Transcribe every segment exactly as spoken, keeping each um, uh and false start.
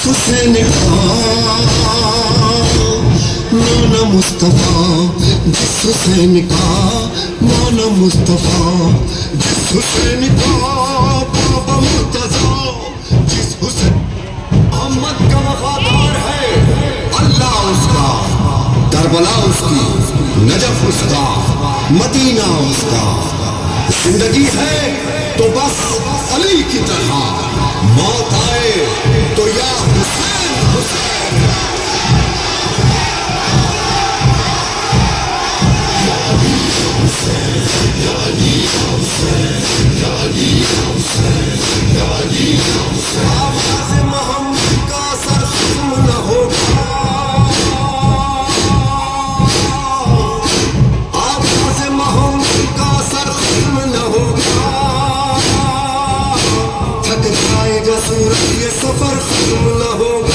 حسین کا مولا مصطفیٰ، جس حسین کا مولا مصطفیٰ، جس حسین کا بابا مرتضیٰ، جس حسین محمد کا وفادار ہے اللہ اس کا، کربلا اس کی، نجف اس کا، مدینہ اس کا، زندگی ہے تو بس علی کی طرح، موت آئے تو یا حسین حسین۔ آواز محمد کا سر ختم نہ ہوگا، آواز محمد کا سر ختم نہ ہوگا، تھک جائے گا سورج یہ سفر ختم نہ ہوگا۔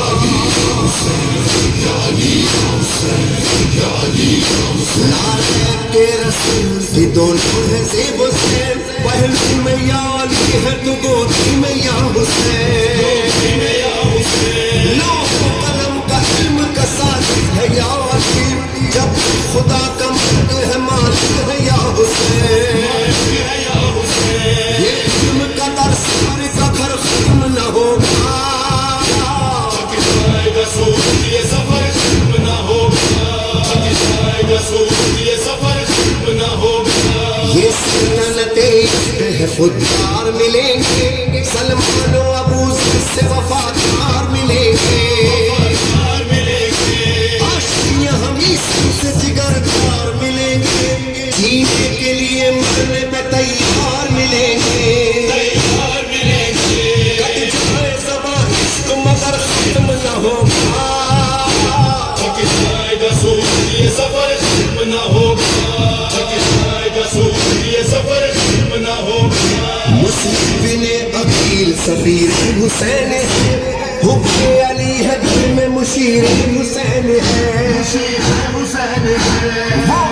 نعرہ کے رسول کی دونوں ہے زیب حسین، پہلو میں یا علی ہے تو گودی میں یا حسین، لوح و قلم کا علم کا ساتھ ہے یا علی، جب خدا کا ملک ہے مالک ہے یا حسین، یہ علم کا درس ہر کا گھر ختم نہ ہوگا، تھک جائے گا سورج یہ سفر ختم نہ ہوگا، تھک جائے گا سورج یہ سفر ختم نہ ہوگا، یہ سلطنت عشق ہے خوددار ملیں گے، سلمان و ابو ذر سے وفادار ملیں گے، آشیاں ہم عیسیٰ سے جگردار ملیں گے، جینے کے لیے مرنے میں تیار ملیں گے، کٹ جائے زبان عشق مگر ختم نہ ہوگا، تھک جائے گا سورج یہ سفر ختم نہ ہوگا، تھک جائے گا سورج یہ سفر ختم نہ ہوگا۔ مسلم بن عقیل سفیر حسین ہے، حب علی ہے دل میں مشیر حسین ہے، وہ